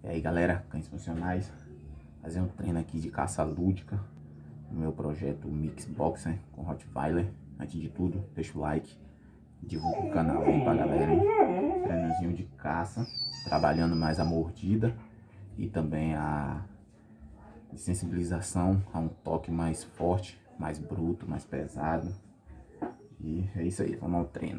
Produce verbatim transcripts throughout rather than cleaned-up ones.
E aí galera, cães funcionais, fazer um treino aqui de caça lúdica no meu projeto Mix Boxer com rottweiler. Antes de tudo, deixa o like, divulga o canal aí pra galera, hein? Treinozinho de caça, trabalhando mais a mordida e também a sensibilização a um toque mais forte, mais bruto, mais pesado. E é isso aí, vamos ao treino.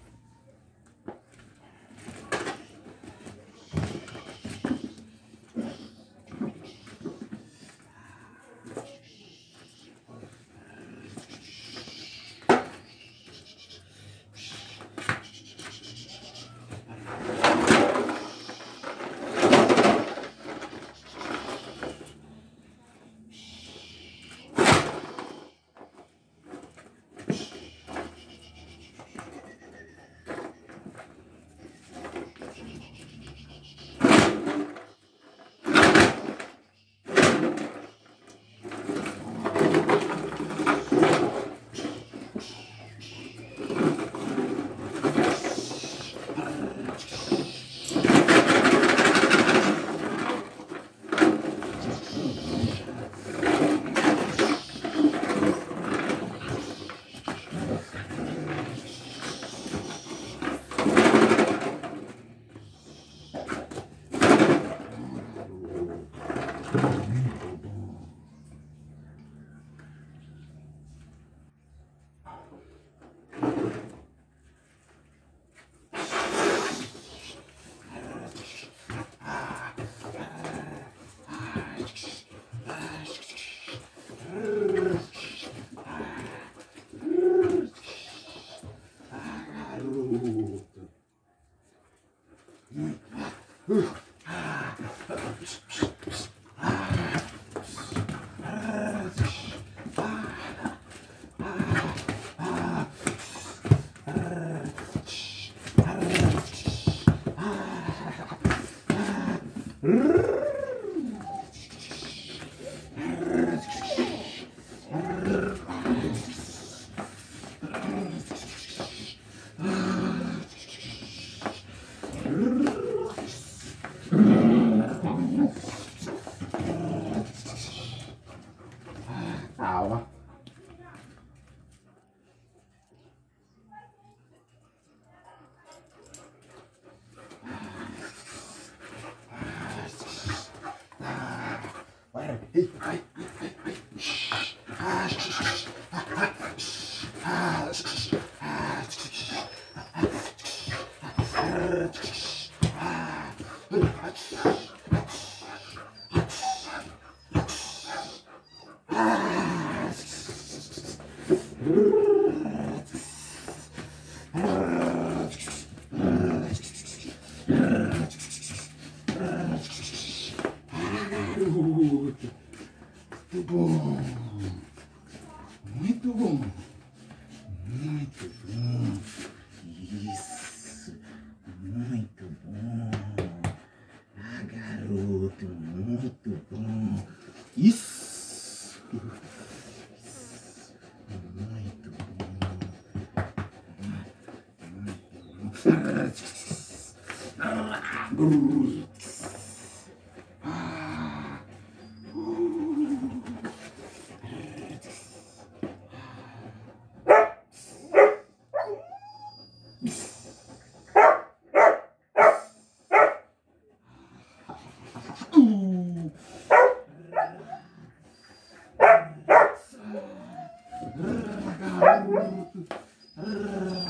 Calma. Vai, vai, muito bom, muito bom, muito bom, isso, muito bom, ah garoto, muito bom, isso, isso. Muito bom, muito bom. Uh.